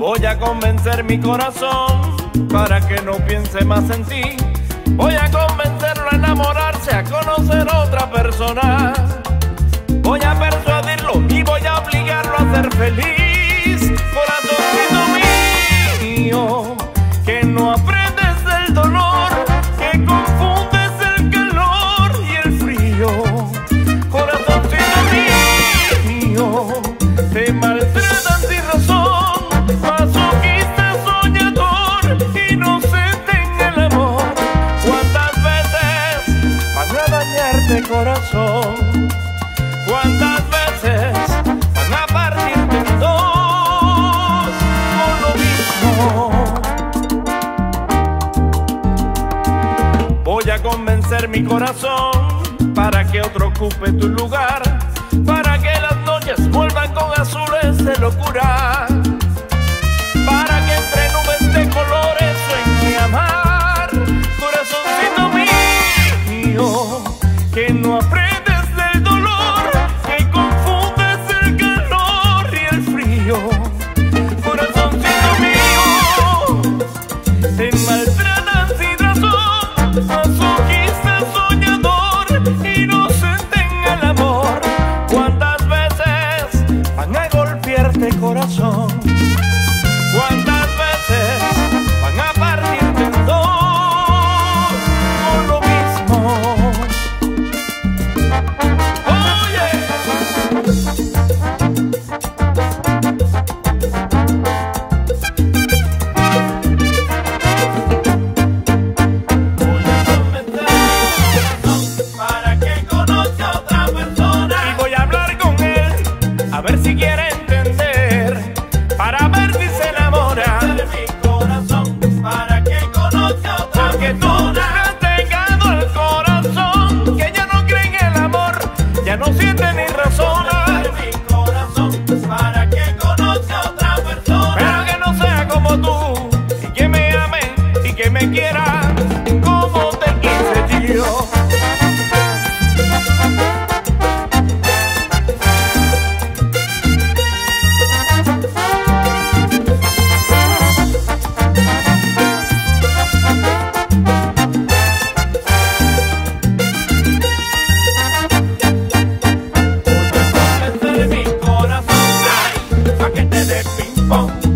Voy a convencer mi corazón para que no piense más en ti. Voy a convencerlo a enamorarse, a conocer otra persona. Voy a persuadirlo y voy a obligarlo a ser feliz. Corazoncito mío, que no aprendes del dolor, que confundes el calor y el frío. Corazoncito mío, te maltratan sin razón, masoquista, soñador, inocente en el amor. ¿Cuántas veces van a dañarte, corazón? ¿Cuántas veces van a partirte en dos con lo mismo? Voy a convencer mi corazón para que otro ocupe tu lugar, para que las noches vuelvan con azules de locura, para que entre nubes de colores sueñe amar. Corazoncito mío, que no aprendes del dolor, que confundes el calor y el frío. Corazoncito mío, te maltratan sin razón, masoquista, soñador, inocente en el amor. ¿Cuántas veces van a golpearte, corazón? ¿Cuántas veces van a partirte en dos con lo mismo? Oye, voy a convencer para que conozca a otra persona y voy a hablar con él a ver si quiere entender, para ver si se enamora de mi corazón, para que conozca a otra porque persona. Tú le has entregado el corazón, que ya no cree en el amor, ya no siente ni razona. De mi corazón, para que conozca a otra persona, pero que no sea como tú, y que me ame y que me quiera como te quise yo. Convencer mi corazón, ay, pa' que te dé ping pong.